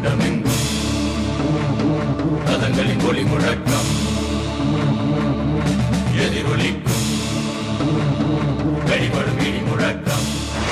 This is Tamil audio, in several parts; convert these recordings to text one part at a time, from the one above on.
ரதங்களின் ஒளி முழக்கம் எதிரொலிக்கும் வெளிப்படும் இடி முழக்கம்.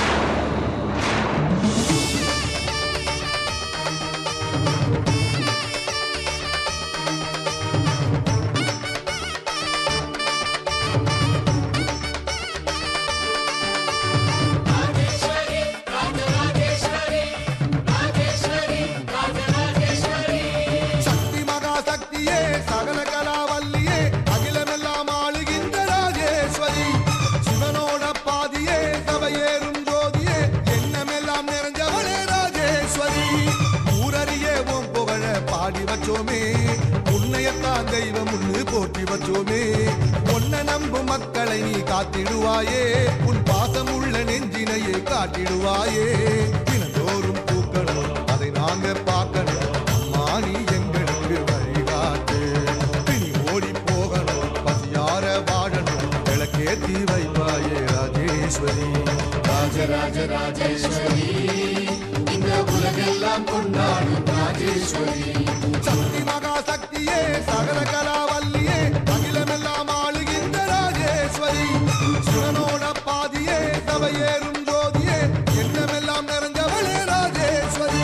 உன்னையத்தான் தெய்வம் முன்னு போற்றி வச்சோமே. உன்னை நம்பும் மக்களை நீ காத்திடுவாயே, உன் பாசம் உள்ள நெஞ்சினையே காட்டிடுவாயே. தினந்தோறும் பூக்கணும் அதை நாங்க பார்க்கணும், அம்மா நீ எங்களுக்கு வழிகாட்டு. பிணி ஓடி போகணும் பசியார வாழணும், விளக்கேத்தி வைப்பாயே ராஜேஸ்வரி. ராஜராஜ ராஜேஸ்வரி இந்த உலகெல்லாம் கொண்டாடும் ராஜேஸ்வரி. சக்தி மகா சக்தியே சகல கலாவல்லியே அகிலமெல்லாம் ஆளுகின்ற ராஜேஸ்வரி. சிவனோட பாதியே சபையேறும் ஜோதியே எண்ணமெல்லாம் நிறைஞ்சவளே ராஜேஸ்வரி.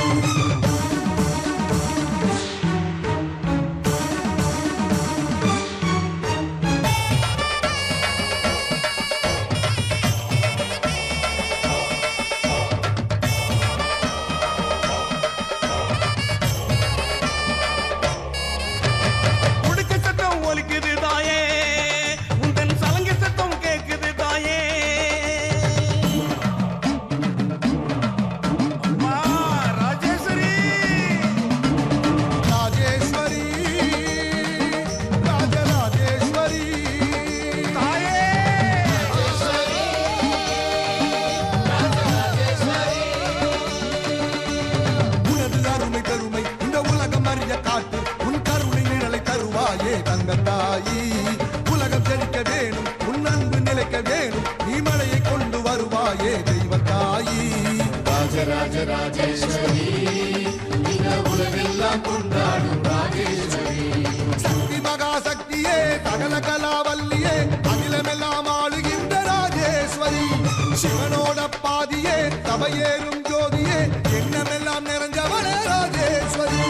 தங்கத்தாயி உலகம் செழிக்க வேணும், உன் அன்பு நிலைக்க வேணும், நீ மழையை கொண்டு வருவாயே தெய்வத்தாயி. ராஜராஜ ராஜேஸ்வரி உலகெல்லாம் கொண்டாடும் ராஜேஸ்வரி. சக்தி மகா சக்தியே சகல கலாவல்லியே அகிலமெல்லாம் ஆளுகின்ற ராஜேஸ்வரி. சிவனோட பாதியே சபையேறும் ஜோதியே எண்ணமெல்லாம் நிறைஞ்சவளே ராஜேஸ்வரி.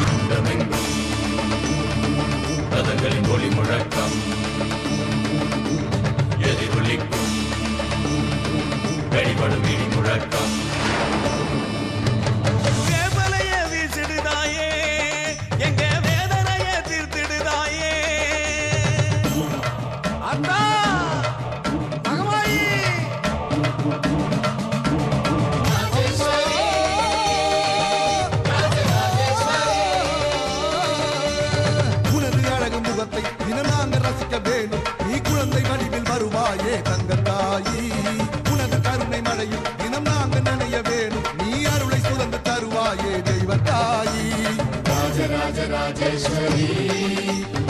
ரதங்களின் ஒளி முழக்கம் எதிரொலிக்கும் வெளிப்படும் இடி முழக்கம். வேதனைய வீசிடுதாயே எங்க வேதனைய தீர்த்திடுதாயே. அண்ணா மகமாயி தினம் நாங்க ரசிக்க வேணும், நீ குழந்தை வடிவில் வருவாயே தங்கத்தாயி. உனது கருணை மழையில் தினம் நாங்க நினைய வேணும், நீ அருளை சுரந்து தருவாயே தெய்வத்தாயி. ராஜராஜ ராஜேஸ்வரி